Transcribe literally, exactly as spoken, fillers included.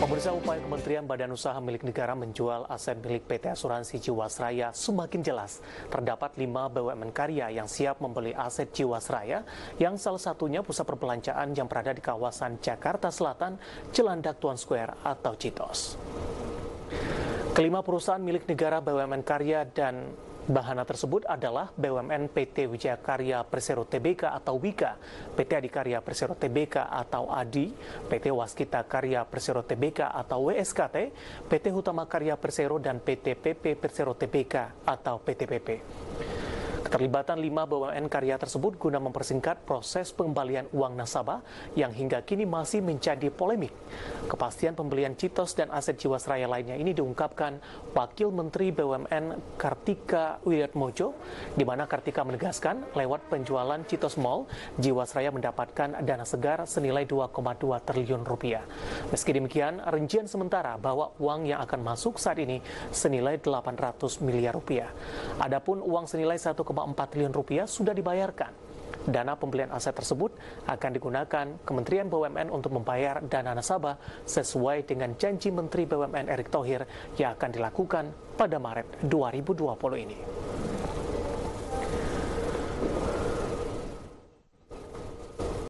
Pemirsa, upaya Kementerian Badan Usaha milik negara menjual aset milik P T Asuransi Jiwasraya semakin jelas. Terdapat lima B U M N karya yang siap membeli aset Jiwasraya, yang salah satunya pusat perbelanjaan yang berada di kawasan Jakarta Selatan, Cilandak Tuan Square atau Citos. Kelima perusahaan milik negara B U M N karya dan bahana tersebut adalah B U M N P T Wijaya Karya Persero Tbk atau Wika, P T Adikarya Persero Tbk atau Adi, P T Waskita Karya Persero Tbk atau W S K T, P T Hutama Karya Persero, dan P T P P Persero Tbk atau P T P P. Keterlibatan lima B U M N karya tersebut guna mempersingkat proses pengembalian uang nasabah yang hingga kini masih menjadi polemik. Kepastian pembelian Citos dan aset Jiwasraya lainnya ini diungkapkan Wakil Menteri B U M N Kartika Wiratmojo, di mana Kartika menegaskan lewat penjualan Citos Mall, Jiwasraya mendapatkan dana segar senilai dua koma dua triliun rupiah. Meski demikian, rincian sementara bahwa uang yang akan masuk saat ini senilai delapan ratus miliar rupiah. Adapun uang senilai satu koma empat triliun rupiah sudah dibayarkan. Dana pembelian aset tersebut akan digunakan Kementerian B U M N untuk membayar dana nasabah sesuai dengan janji Menteri B U M N Erick Thohir yang akan dilakukan pada Maret dua ribu dua puluh ini.